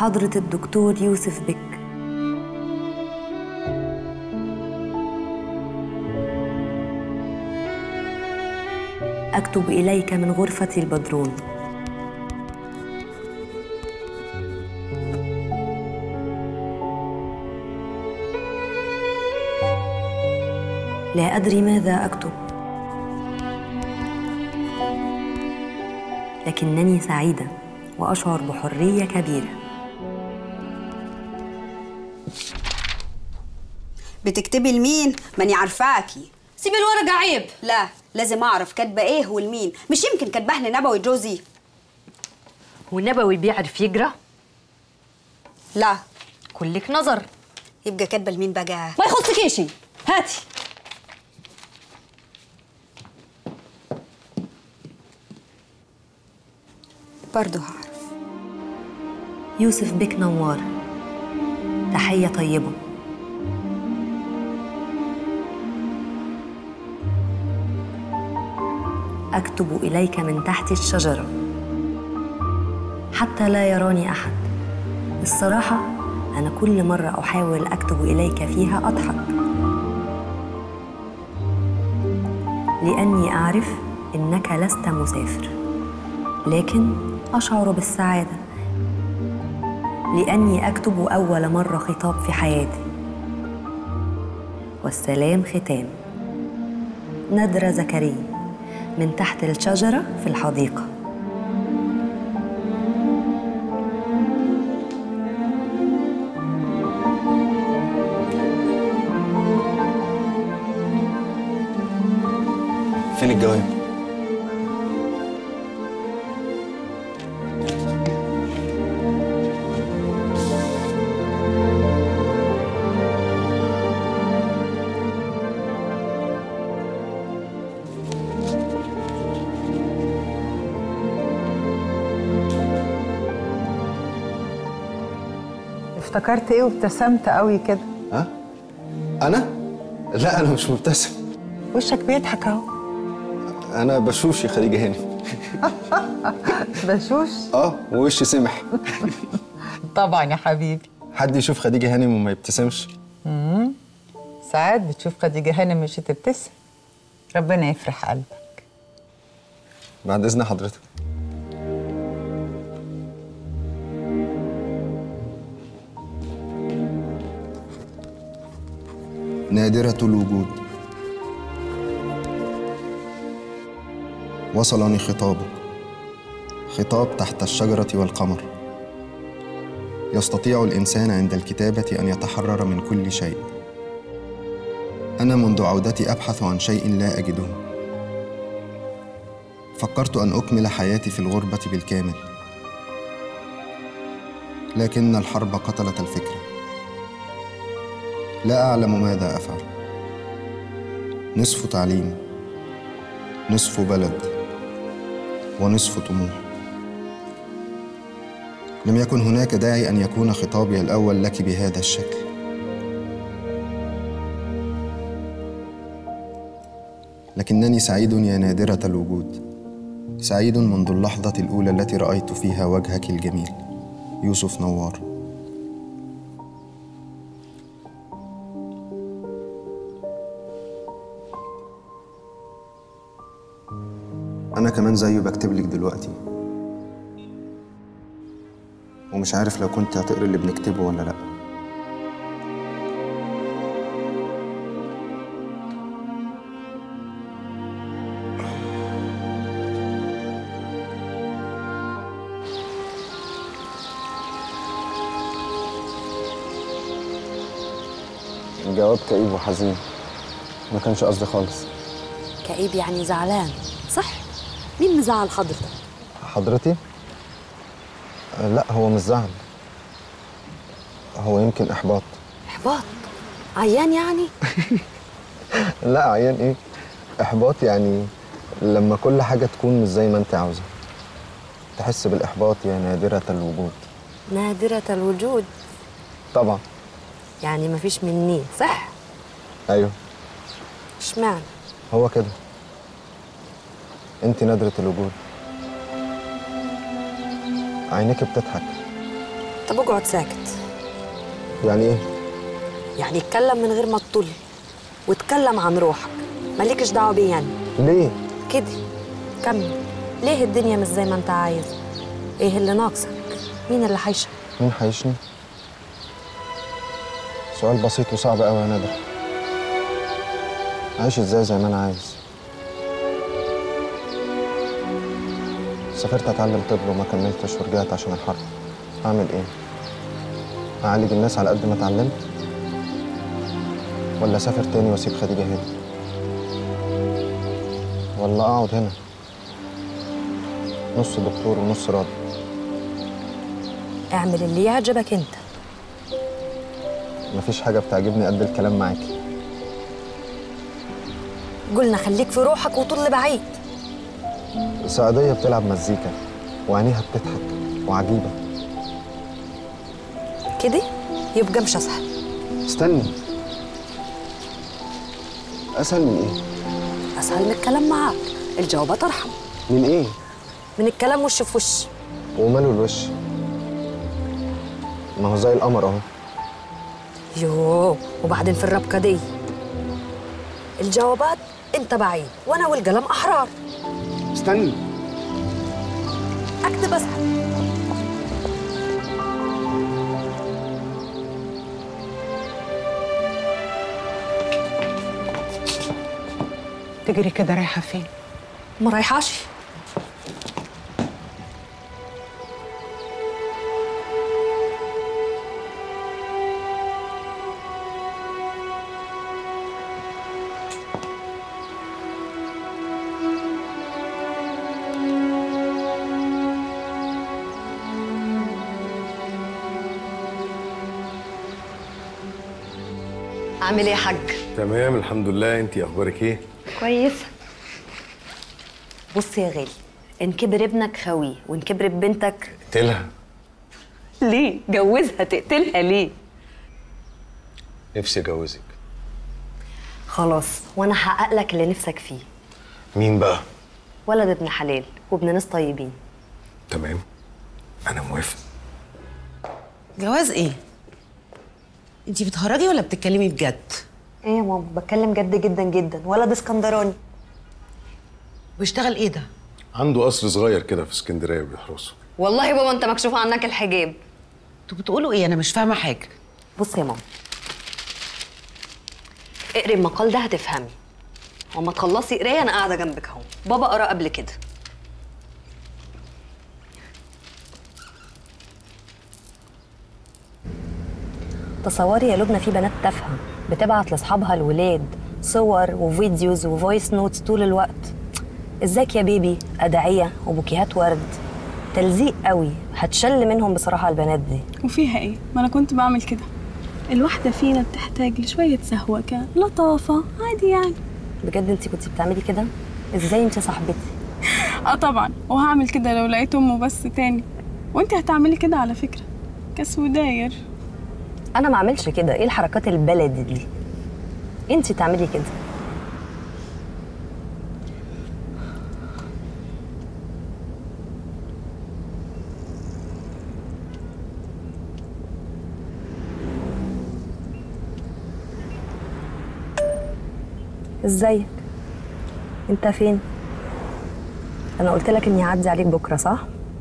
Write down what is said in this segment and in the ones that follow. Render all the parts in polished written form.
حضرة الدكتور يوسف بك. أكتب إليك من غرفة البدرون. لا أدري ماذا أكتب، لكنني سعيدة وأشعر بحرية كبيرة. بتكتبي لمين؟ ماني عارفاكي. سيبي الورقة عيب. لا، لازم أعرف كاتبة إيه ولمين، مش يمكن كاتباه لنبوي جوزي. والنبوي بيعرف يقرا؟ لا. كلك نظر. يبقى كاتبة لمين بقى؟ ما يخصكيش، هاتي. برضه هعرف. يوسف بك نوار، تحية طيبة. أكتب إليك من تحت الشجرة حتى لا يراني أحد. الصراحة أنا كل مرة أحاول أكتب إليك فيها أضحك، لأني أعرف إنك لست مسافر، لكن أشعر بالسعادة لأني أكتب أول مرة خطاب في حياتي. والسلام ختام. نادرة زكريا، من تحت الشجرة في الحديقة. فين الجواب؟ افتكرت ايه وابتسمت قوي كده؟ ها؟ أنا؟ لا أنا مش مبتسم. وشك بيضحك اهو. أنا بشوش يا خديجة هاني. بشوش؟ ووشي سمح. طبعا يا حبيبي. حد يشوف خديجة هانم وما يبتسمش؟ ساعات بتشوف خديجة هانم مش تبتسم. ربنا يفرح قلبك. بعد إذن حضرتك. نادرة الوجود. وصلني خطابك، خطاب تحت الشجرة والقمر. يستطيع الإنسان عند الكتابة أن يتحرر من كل شيء. أنا منذ عودتي أبحث عن شيء لا أجده. فكرت أن أكمل حياتي في الغربة بالكامل، لكن الحرب قتلت الفكرة. لا أعلم ماذا أفعل. نصف تعليم، نصف بلد، ونصف طموح. لم يكن هناك داعي أن يكون خطابي الأول لك بهذا الشكل. لكنني سعيد يا نادرة الوجود، سعيد منذ اللحظة الأولى التي رأيت فيها وجهك الجميل. يوسف نوار. أنا كمان زيه بكتب لك دلوقتي، ومش عارف لو كنت هتقري اللي بنكتبه ولا لأ. الجواب كئيب وحزين، ما كانش قصدي خالص. كئيب يعني زعلان، صح؟ مين مزعل حضرتك؟ حضرتي؟ لا هو مش زعل، هو يمكن إحباط. إحباط؟ عيان يعني؟ لا عيان إيه؟ إحباط يعني لما كل حاجة تكون مش زي ما أنت عاوزة، تحس بالإحباط يا نادرة الوجود. نادرة الوجود؟ طبعا. يعني مفيش مني، صح؟ أيوه. اشمعنى؟ هو كده، أنت نادرة الوجود. عينيك بتضحك طب اقعد ساكت. يعني ايه؟ يعني اتكلم من غير ما تطل، واتكلم عن روحك، مالكش دعوه بيه يعني. ليه؟ كده كمل. ليه الدنيا مش زي ما انت عايز؟ ايه اللي ناقصك؟ مين اللي حيشك؟ مين حيشني؟ سؤال بسيط وصعب قوي يا نادر. عايش ازاي زي ما انا عايز؟ سافرت اتعلم طب وما كملتش ورجعت عشان الحرب. اعمل ايه؟ اعالج الناس على قد ما اتعلمت؟ ولا اسافر تاني واسيب خديجه هنا؟ ولا اقعد هنا نص دكتور ونص راضي؟ اعمل اللي يعجبك انت. مفيش حاجه بتعجبني قد الكلام معاكي. قلنا خليك في روحك وطل بعيد. سعدية بتلعب مزيكا وعينيها بتضحك وعجيبة. كده يبقى مش اسهل. استني، أسهل من إيه؟ اسهل من الكلام معاك. الجوابات ارحم من إيه؟ من الكلام وش في وش. وماله الوش؟ ما هو زي القمر أهو. يوه، وبعدين في الربكه دي الجوابات انت بعيد وانا والقلم احرار. استني، اكتب اسهل. تجري كده رايحه فين؟ ما رايحاش. عامل ايه يا حاج؟ تمام الحمد لله. انت اخبارك ايه؟ كويسه. بص يا غالي، ان كبر ابنك خويه وان كبرت بنتك اقتلها. ليه؟ جوزها تقتلها ليه؟ نفسي اجوزك. خلاص، وانا هحقق لك اللي نفسك فيه. مين بقى؟ ولد ابن حلال وابن ناس طيبين. تمام، انا موافق. جواز ايه؟ انتي بتهرجي ولا بتتكلمي بجد؟ ايه يا ماما، بتكلم جد جدا جدا. ولد اسكندراني. بيشتغل ايه ده؟ عنده قصر صغير كده في اسكندريه بيحرسه. والله يا بابا انت مكشوف عنك الحجاب. انتوا بتقولوا ايه؟ انا مش فاهمه حاجه. بص يا ماما، اقري المقال ده هتفهمي. وما تخلصي قرايه انا قاعده جنبك اهو. بابا قرا قبل كده. تصوري يا لبنى، في بنات تافهه بتبعت لاصحابها الولاد صور وفيديوز وفويس نوتس طول الوقت. ازيك يا بيبي، ادعيه وبوكيهات ورد. تلزيق قوي. هتشل منهم بصراحه البنات دي. وفيها ايه؟ ما انا كنت بعمل كده. الواحدة فينا بتحتاج لشوية سهوكة، لطافة، عادي يعني. بجد انت كنتي بتعملي كده؟ ازاي انت صاحبتي؟ طبعا، وهعمل كده لو لقيت امه بس تاني. وانت هتعملي كده على فكرة. كسوداير. انا ما اعملش كده. ايه الحركات البلدي دي؟ انت تعملي كده. ازيك؟ انت فين؟ انا قلت لك اني هعدي عليك بكره، صح؟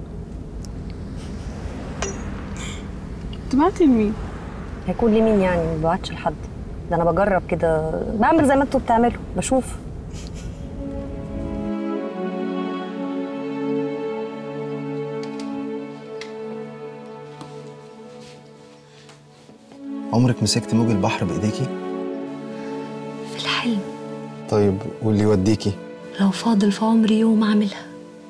تبعتي لمين؟ هيكون لي مين يعني؟ ما ببعتش لحد. ده انا بجرب كده، بعمل زي ما انتوا بتعملوا، بشوف. عمرك مسكت موج البحر بإيديكي؟ في الحلم. طيب واللي يوديكي؟ لو فاضل في عمري يوم اعملها.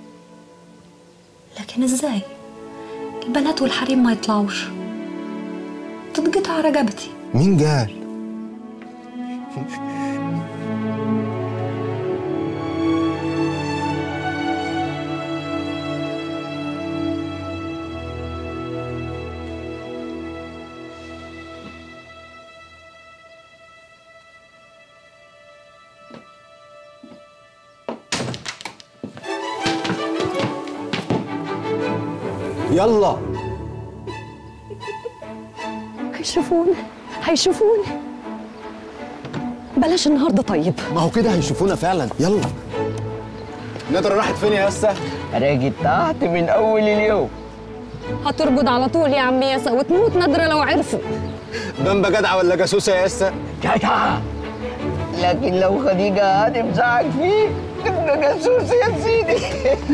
لكن ازاي؟ البنات والحريم ما يطلعوش. تتقطع رقبتي. مين قال؟ يلا هيشوفوني بلاش النهارده طيب. ما هو كده هيشوفونا فعلا. يلا. نادرة راحت فين يا ياسا؟ راجل تحت من اول اليوم. هترقد على طول يا عم ياسا وتموت نادرة لو عرفوا. بامبا جدعة ولا جاسوسة يا ياسا؟ جدعة، لكن لو خديجة هتمسحك فيه تبقى جاسوس يا سيدي.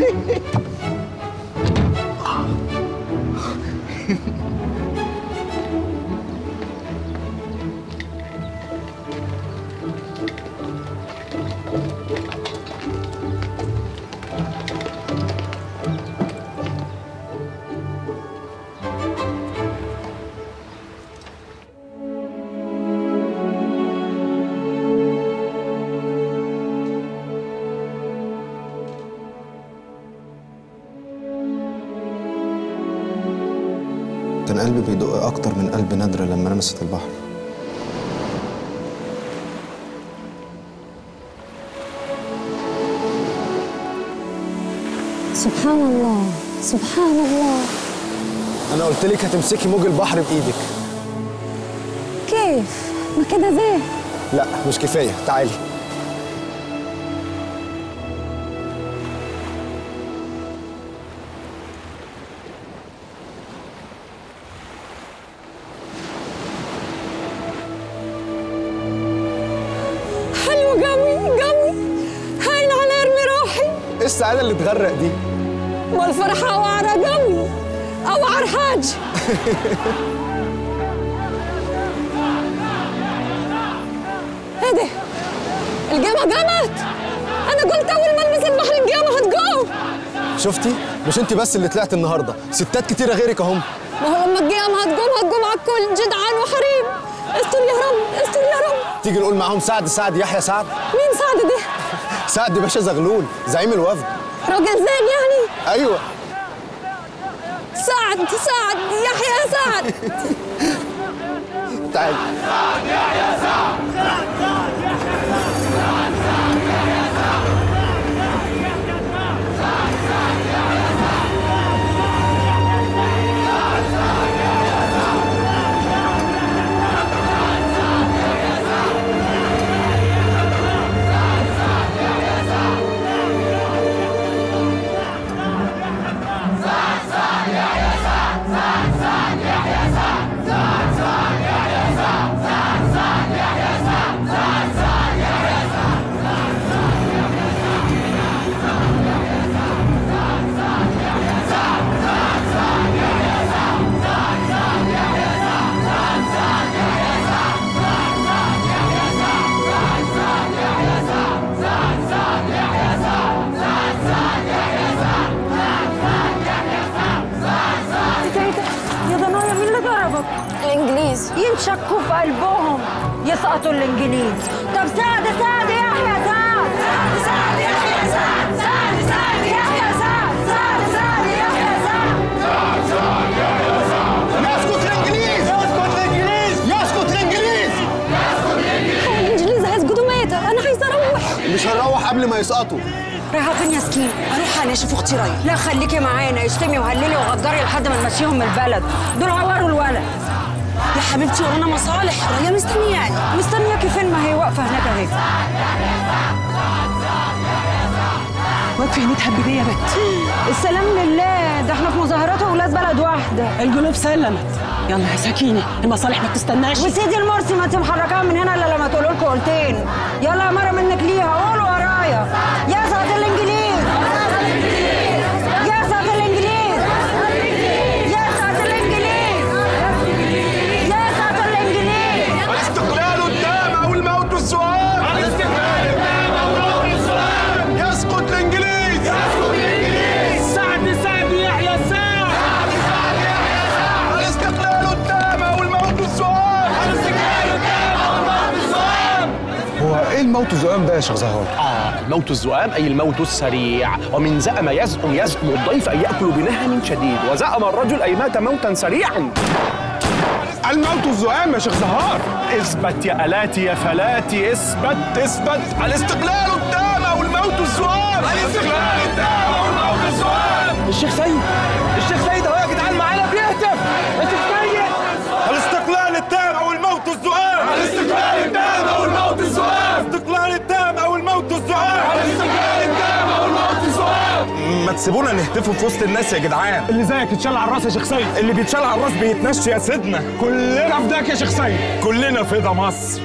كان قلبي بيدق أكتر من قلب نادرة لما لمست البحر. سبحان الله سبحان الله. أنا قلت لك هتمسكي موج البحر بإيدك. كيف؟ ما كده زي؟ لا مش كفاية، تعالي. ايه السعادة اللي تغرق دي؟ ما الفرحة وعرة قوي أوعر حاج. ايه ده؟ القيامة قامت؟ أنا قلت أول ما ألمس البحر القيامة هتقوم. شفتي؟ مش أنت بس اللي طلعت النهاردة، ستات كتيرة غيرك أهم. ما هو لما القيامة هتقوم على الكل، جدعان وحريم. استر يا رب استر يا رب. تيجي نقول معاهم سعد يحيى سعد؟ مين سعد ده؟ سعد باشا زغلول زعيم الوفد. راجل زين يعني؟ ايوه. سعد يحيى سعد. تعالي. سعد يحيى سعد. الإنجليز ينشكوا في قلبهم يسقطوا الإنجليز. طب سعد يحيى سعد. سعد يحيى سعد. سعد يحيى سعد. سعد يحيى سعد. سعد يحيى سعد. يسقط الإنجليز. يسقط الإنجليز. يسقط الإنجليز. الإنجليز هيسقطوا ميتة. أنا عايزة أروح. مش هنروح قبل ما يسقطوا. رايحة فين يا سكين؟ اروح انا اشوف اختي رايه. لا خليكي معانا، اشتمي وهللي وغدري لحد ما نمشيهم من البلد. دول عوروا الولد. يا حبيبتي ورانا مصالح، رايه مستنياني. مستنياكي فين؟ ما هي واقفه هناك اهي. واقفه هنا تحبي بيا يا بت. السلام لله، ده احنا في مظاهرات واولاد بلد واحده. القلوب سلمت. يلا يا سكينه المصالح ما تستناش. وسيدي المرسي ما انت محركاها من هنا الا لما تقولوا لكم قلتين. يلا يا مره منك ليها قولوا ورايا. يا سعد الانجليز. يا سعد الانجليز. يا سعد الانجليز. يا سعد الانجليز. الاستقلال التام او الموت والسؤال. الاستقلال التام او الموت والسؤال. يسقط الانجليز. يسقط الانجليز. سعد يحيى سعد. سعد يحيى سعد. الاستقلال التام او الموت والسؤال. الاستقلال التام او الموت والسؤال. هو ايه الموت الزؤام ده يا شيخ زهار؟ الموت الزؤام أي الموت السريع، ومن زأم يزأم الضيف أن يأكل بنهم شديد، وزأم الرجل أي مات موتا سريعا. الموت الزؤام يا شيخ زهار. اثبت يا ألاتي يا فلاتي، اثبت. الاستقلال التام او الموت الزؤام. الاستقلال التام او الموت الزؤام. الشيخ سيد اهو يا جدعان معانا بيهتف. انت ميت. الاستقلال ما تسيبونا نهتفوا في وسط الناس يا جدعان. اللي زيك يتشال على الراس يا شيخ سيد. اللي بيتشال على الراس بيتنشي يا سيدنا. كلنا فداك يا شيخ سيد. كلنا فدا مصر.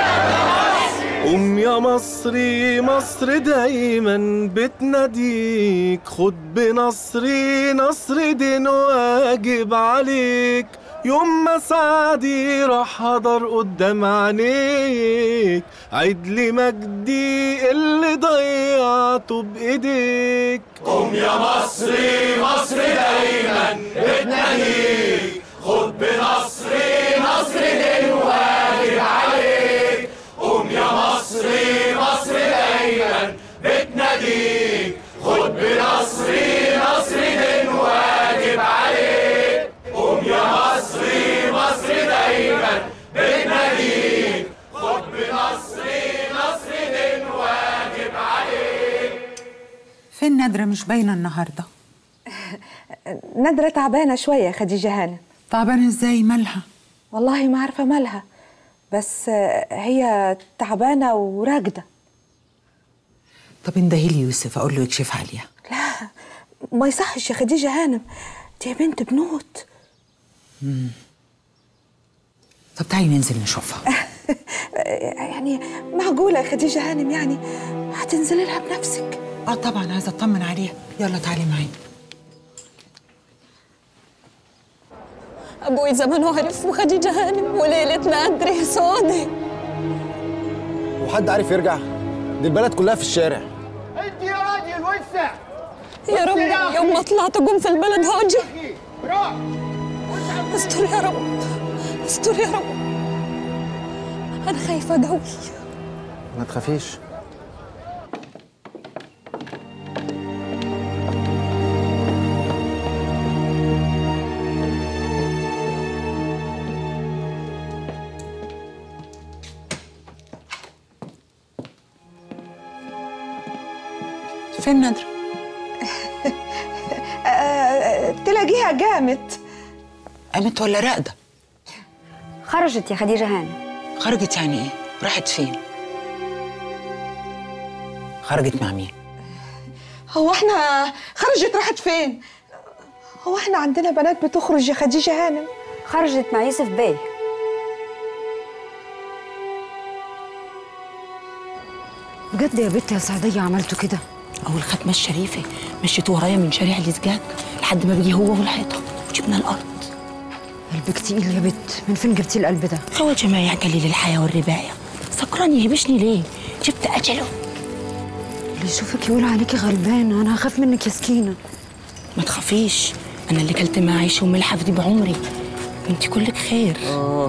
قوم يا مصري، مصر دايما بتناديك، خد بنصري، نصر دين واجب عليك. يوم ما سعدي راح هدر قدام عينيك، عيد لي مجدي اللي ضيعته بايديك. قوم يا مصري، مصر دايما بتناديك، خد بنصري، نصر دين واجب عليك. قوم يا مصري، مصر دايما بتناديك، خد بنصري، نصر دين واجب عليك. قوم يا مصري، مصر دايما بتناديك، خد بنصري، نصر دين واجب عليك. فين نادرة مش باينة النهاردة؟ نادرة تعبانة شوية يا خديجة هانم. تعبانة ازاي؟ مالها؟ والله ما عارفة مالها، بس هي تعبانة وراقدة. طب اندهيلي يوسف اقول له يكشف عليها. لا ما يصحش يا خديجة هانم، دي بنت بنوت. طب تعالي ننزل نشوفها. يعني معقولة يا خديجة هانم، يعني هتنزلي لها بنفسك؟ طبعا عايزة اطمن عليها. يلا تعالي معايا. أبوي زمانه عرف وخديجة هانم وليلتنا قدر سودة. وحد عارف يرجع؟ دي البلد كلها في الشارع. انت يا راجل وسع يا رب يوم ما طلعت قوم في البلد هاجي. استر يا رب، استر يا رب، أنا خايفة قوي. ما تخافيش. فين نادرة؟ تلاقيها قامت. قامت ولا راقدة؟ خرجت يا خديجة هانم. خرجت يعني ايه؟ راحت فين؟ خرجت مع مين؟ هو احنا خرجت راحت فين؟ هو احنا عندنا بنات بتخرج يا خديجة هانم؟ خرجت مع يوسف بيه. بجد يا بنت يا سعدية عملتوا كده؟ أول ختمة الشريفة مشيته ورايا من شارع الزجاج لحد ما بيجي هو والحيطة وجبنا الأرض. قلبك تقيل يا بت، من فين جبتي القلب ده؟ هو جماعة قليل الحياة والرباية، سكران يهبشني ليه؟ جبت أجله. اللي يشوفك يقول عليكي غلبانة، أنا هخاف منك يا سكينة. ما تخافيش، أنا اللي كلت معاه عيش وملح في دي بعمري، وأنت كلك خير.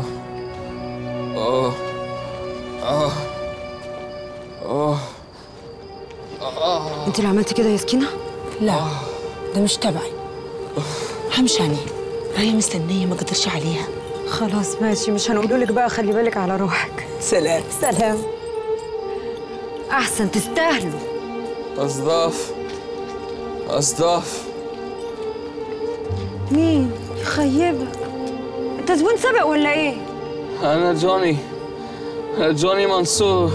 انت اللي عملتي كده يا سكينة؟ لا ده مش تبعي، همشاني رايه مستنيه ما قدرش عليها. خلاص ماشي، مش هنقولولك بقى خلي بالك على روحك. سلام. سلام. احسن تستاهلوا. أصداف مين يخيبك؟ انت زبون سابق ولا ايه؟ أنا جوني منصور.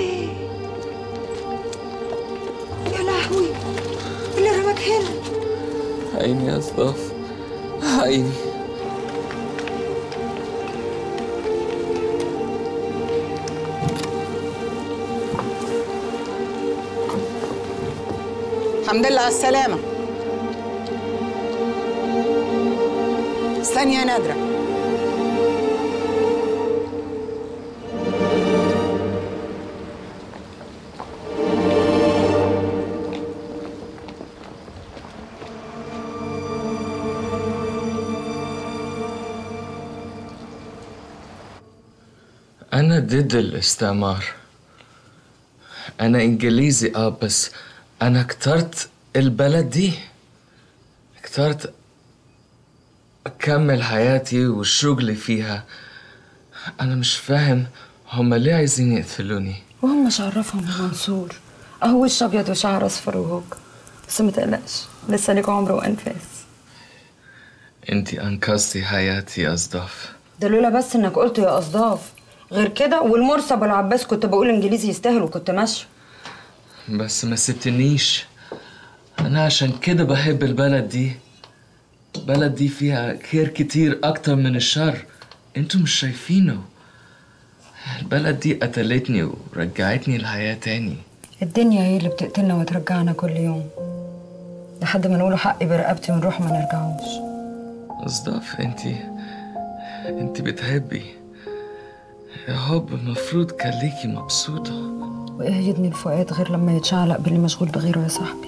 يا لهوي، اللي رماك هنا؟ عيني يا أصداف، عيني. الحمد لله على السلامة. استني يا نادرة. أنا ضد الاستعمار. أنا إنجليزي بس أنا اخترت البلد دي، اخترت أكمل حياتي وشغلي فيها. أنا مش فاهم هما ليه عايزين يقتلوني. وهم مش عرفهم يا منصور، اهو وش ابيض وشعر اصفر وهوك. بس ما تقلقش، لسه ليك عمر وانفاس. انتي انقذتي حياتي يا أصداف. ده لولا بس انك قلت يا اصداف، غير كده والمرسي ابو العباس كنت بقول انجليزي يستاهل وكنت ماشيه. بس ما سبتنيش. أنا عشان كده بحب البلد دي. البلد دي فيها خير كتير أكتر من الشر، انتوا مش شايفينه. البلد دي قتلتني ورجعتني الحياة تاني. الدنيا هي اللي بتقتلنا وترجعنا كل يوم لحد ما نقولوا حقي برقبتي ونروح ما نرجعوش. أصداف، انتي بتحبي. يا حب المفروض كان ليكي مبسوطة. وايه يدني الفؤاد غير لما يتشعلق باللي مشغول بغيره يا صاحبي.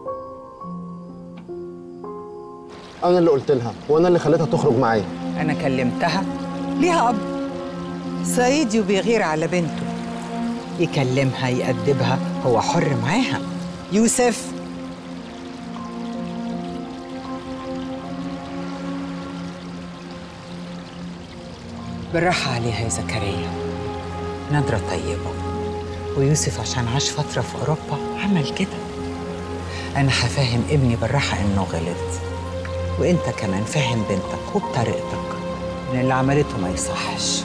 انا اللي قلت لها وانا اللي خليتها تخرج معايا. أنا كلمتها، ليها أب صعيدي وبيغير على بنته، يكلمها يأدبها، هو حر معاها. يوسف، بالراحة عليها يا زكريا، نادرة طيبة، ويوسف عشان عاش فترة في أوروبا عمل كده. أنا هفهم ابني بالراحة إنه غلط، وإنت كمان فهم بنتك وبطريقتك إن اللي عملته ما يصحش.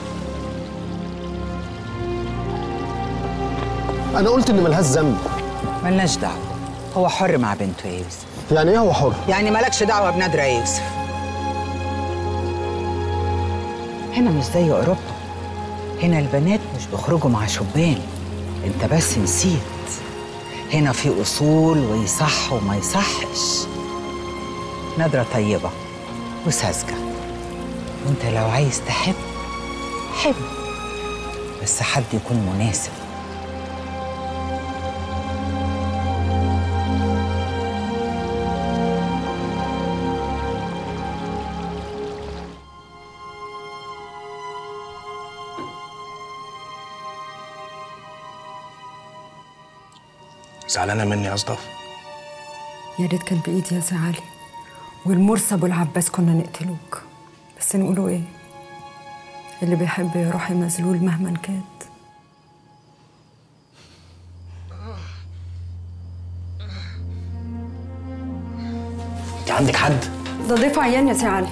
انا قلت ان ملهاش ذنب. ملناش دعوة، هو حر مع بنته يا يوسف. يعني ايه هو حر؟ يعني مالكش دعوة بنادرة يا يوسف. هنا مش زي أوروبا، هنا البنات مش بيخرجوا مع شبان، انت بس نسيت. هنا في أصول ويصح وما يصحش. نادرة طيبة وساذجة، وانت لو عايز تحب حب، بس حد يكون مناسب. زعلانة مني يا أصداف؟ يا ريت كان بإيدي يا سي علي، والمرسي أبو العباس كنا نقتلوك، بس نقولوا إيه؟ اللي بيحب يا روحي مذلول مهما كان. أنت عندك حد؟ ده ضيف عيان يا سي علي.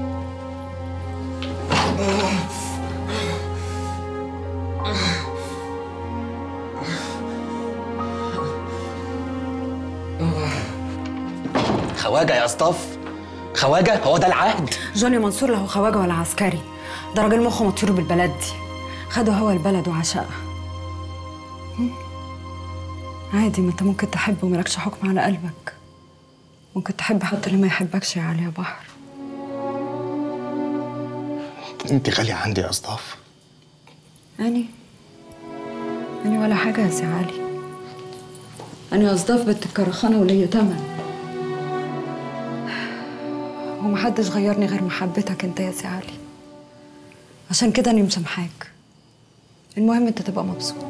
خواجة يا أصطاف، خواجة، هو ده العهد؟ جوني منصور له خواجه ولا عسكري، ده راجل مخه مطير بالبلد دي، خده هو البلد وعشقها. عادي، ما انت ممكن تحب ومالكش حكم على قلبك، ممكن تحب حتى اللي ما يحبكش يا علي يا بحر. أنت غالية عندي يا أصطاف. أني ولا حاجة يا سي علي، أنا أصداف بنت الكرخانة وليا تمن، ومحدش غيرني غير محبتك انت يا سي علي، عشان كده أنا مسامحاك. المهم انت تبقى مبسوط.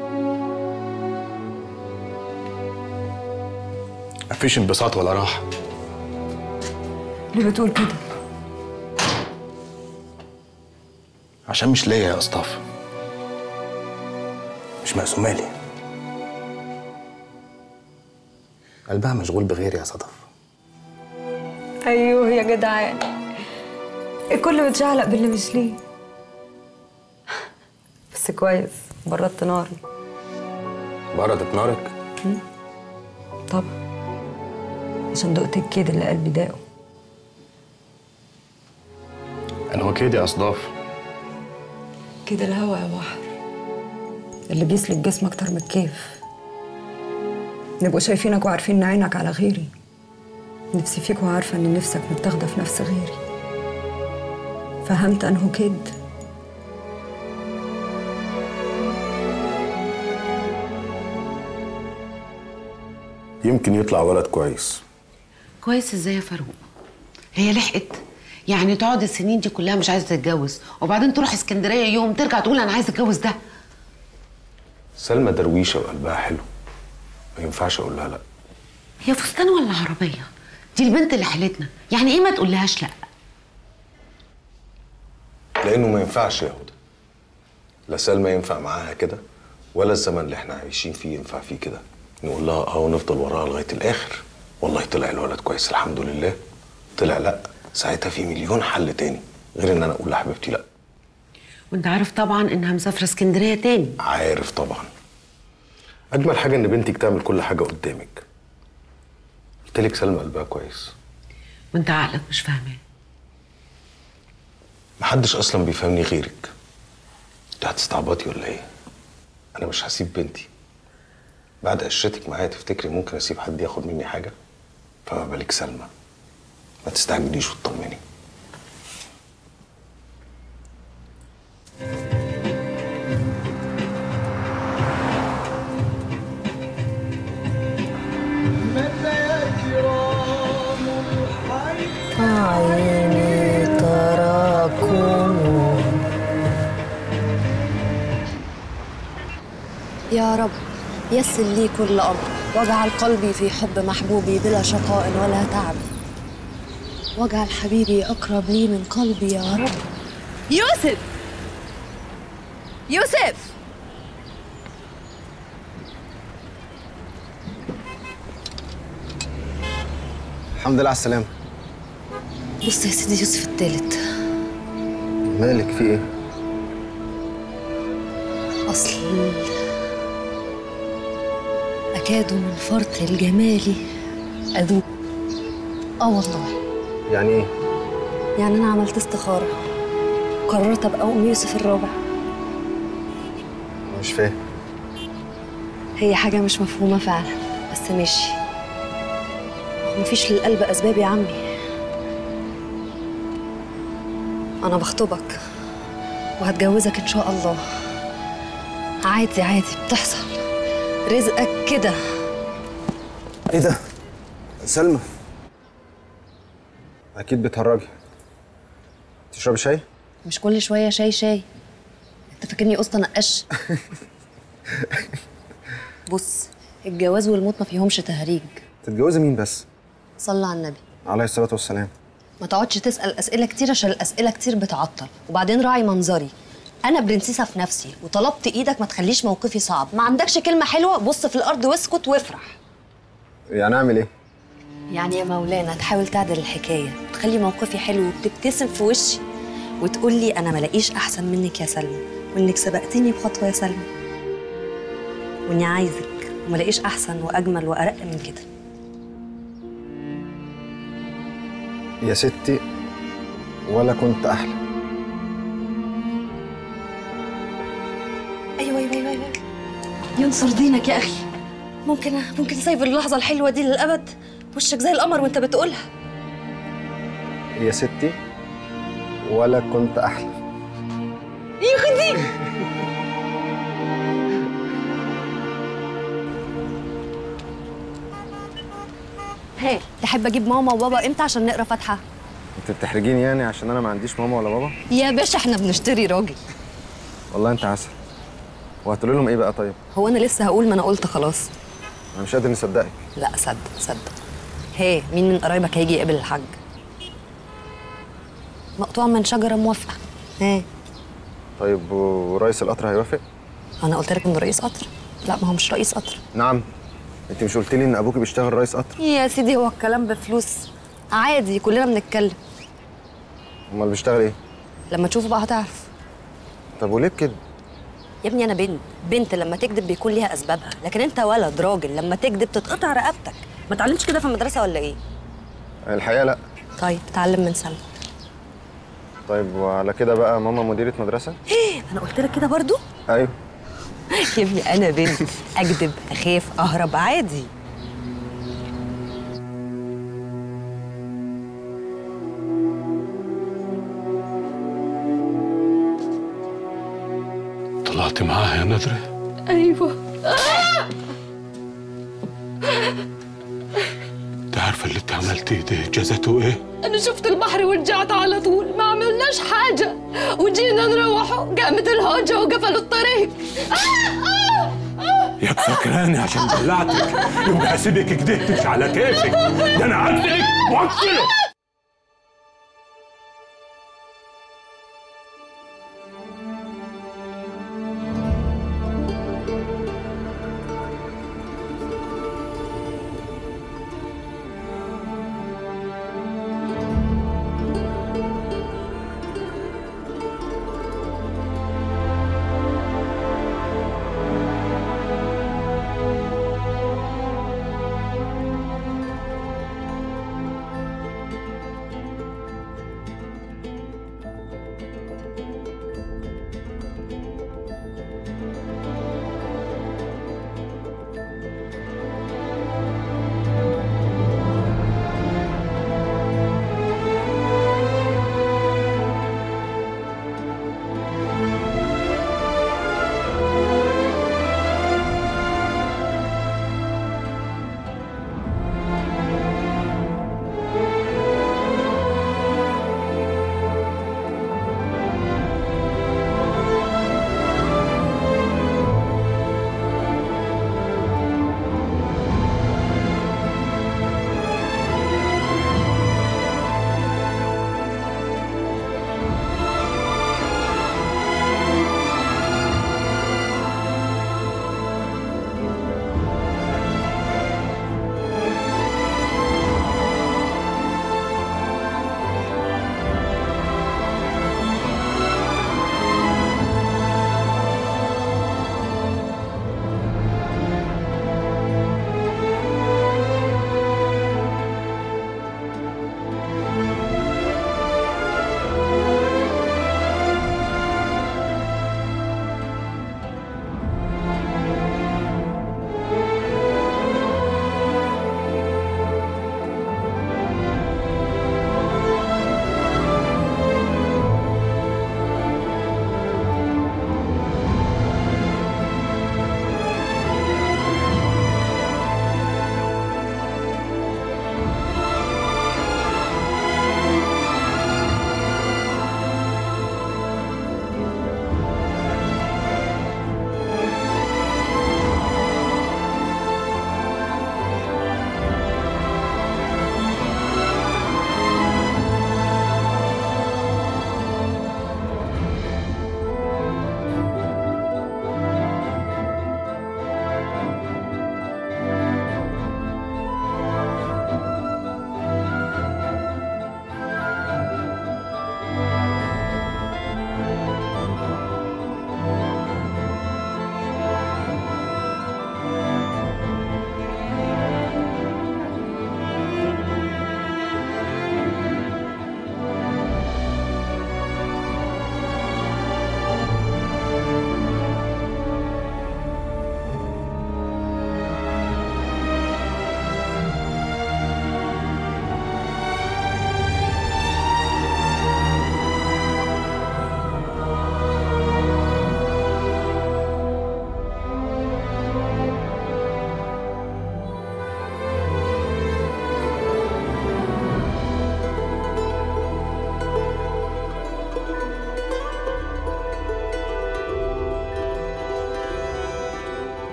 مفيش انبساط ولا راحة. ليه بتقول كده؟ عشان مش ليا يا أصطاف، مش مقسومة لي، قلبها مشغول بغيري يا صدف. ايوه يا جدعان، الكل متشعلق باللي مش ليه، بس كويس بردت ناري. بردت نارك؟ طبعا، عشان دقت الكيد اللي قلبي داقه. أنا هو كده يا أصداف؟ كده الهوا يا بحر اللي بيسلك الجسم اكتر من الكيف. نبقوا شايفينك وعارفين ان عينك على غيري، نفسي فيك وعارفه ان نفسك متاخده في نفس غيري. فهمت انه كد؟ يمكن يطلع ولد كويس. كويس ازاي يا فاروق؟ هي لحقت؟ يعني تقعد السنين دي كلها مش عايزه تتجوز، وبعدين تروح اسكندريه يوم ترجع تقول انا عايزه اتجوز ده؟ سلمى درويشه وقلبها حلو، ما ينفعش اقول لها لا. هي فستان ولا عربيه؟ دي البنت اللي حلتنا، يعني ايه ما تقولهاش لا؟ لانه ما ينفعش يا هدى. لا سلمى ينفع معاها كده، ولا الزمن اللي احنا عايشين فيه ينفع فيه كده. نقول لها اه ونفضل وراها لغايه الاخر. والله طلع الولد كويس الحمد لله. طلع لا، ساعتها في مليون حل تاني غير ان انا اقول لحبيبتي لا. وانت عارف طبعا انها مسافره اسكندريه تاني. عارف طبعا. اجمل حاجه ان بنتك تعمل كل حاجه قدامك. قلت لك سلمى قلبها كويس. وانت عقلك مش فاهماه. محدش اصلا بيفهمني غيرك. انت هتستعبطي ولا ايه؟ انا مش هسيب بنتي. بعد قشرتك معايا تفتكري ممكن اسيب حد ياخد مني حاجه؟ فما بالك سلمى. ما تستعجليش وتطمني. عيني تراكم. يا رب يسر لي كل أمر، واجعل قلبي في حب محبوبي بلا شقاء ولا تعب، واجعل حبيبي أقرب لي من قلبي يا رب. يوسف يوسف الحمد لله على السلامة. بص يا سيدي يوسف التالت. مالك في ايه؟ أصل أكاد من فرط الجمال أذوب. والله. يعني ايه؟ يعني أنا عملت استخارة وقررت أبقى أم يوسف الرابع. مش فاهم. هي حاجة مش مفهومة فعلا، بس ماشي. مفيش للقلب أسباب يا عمي. أنا بخطبك وهتجوزك إن شاء الله. عادي عادي بتحصل، رزقك كده. ايه ده؟ سلمى اكيد بتهرجي. تشربي شاي؟ مش كل شوية شاي شاي. انت فاكرني قسطة نقاش؟ بص، الجواز والموت ما فيهمش تهريج. تتجوزي مين بس؟ صلى على النبي عليه الصلاة والسلام. ما تقعدش تسأل أسئلة كتير عشان الأسئلة كتير بتعطل، وبعدين راعي منظري. أنا برنسيسة في نفسي وطلبت إيدك، ما تخليش موقفي صعب. ما عندكش كلمة حلوة؟ بص في الأرض واسكت وافرح. يعني أعمل إيه؟ يعني يا مولانا تحاول تعدل الحكاية وتخلي موقفي حلو وبتبتسم في وشي وتقول لي أنا ملاقيش أحسن منك يا سلمى، وإنك سبقتيني بخطوة يا سلمى، وإني عايزك وملاقيش أحسن وأجمل وأرق من كده. يا ستي ولا كنت أحلى. أيوة أيوة أيوة أيوة. ينصر دينك يا أخي. ممكن سايب اللحظة الحلوة دي للأبد؟ وشك زي القمر وأنت بتقولها. يا ستي ولا كنت أحلى. يا خدي. هي تحب أجيب ماما وبابا إمتى عشان نقرا فاتحة؟ أنت بتحرجيني يعني عشان أنا ما عنديش ماما ولا بابا؟ يا باشا إحنا بنشتري راجل. والله أنت عسل. وهتقولي لهم إيه بقى طيب؟ هو أنا لسه هقول؟ ما أنا قلت خلاص. أنا مش قادر نصدقك. لا صدق. هي مين من قرايبك هيجي يقابل الحاج؟ مقطوع من شجرة موافقة. هي طيب ورئيس القطر هيوافق؟ أنا قلت لك إنه رئيس قطر؟ لا، ما هو مش رئيس قطر. نعم. أنت مش قلت لي إن أبوكي بيشتغل رئيس قطر؟ يا سيدي هو الكلام بفلوس عادي، كلنا بنتكلم. أمال بيشتغل إيه؟ لما تشوفه بقى هتعرف. طب وليه بكده؟ يا ابني أنا بنت لما تكذب بيكون ليها أسبابها، لكن أنت ولد راجل لما تكذب تتقطع رقبتك. ما اتعلمتش كده في المدرسة ولا إيه؟ الحقيقة لأ. طيب اتعلم من سلمى. طيب وعلى كده بقى ماما مديرة مدرسة؟ أنا قلت لك كده برضو؟ أيوه. يا ابني أنا بنت، أكذب أخاف أهرب عادي. طلعتي معاها يا نادرة؟ ايوه. انت عارفة اللي انت عملتيه ده جزاته ايه؟ انا شفت البحر ورجعت على طول، ما عملناش حاجه، وجينا نروحوا قامت الهوجه وقفلوا الطريق. ياك فاكراني عشان دلعتك يبقى هسيبك كده تمشي على كيفك؟ ده انا عدلك وعدله.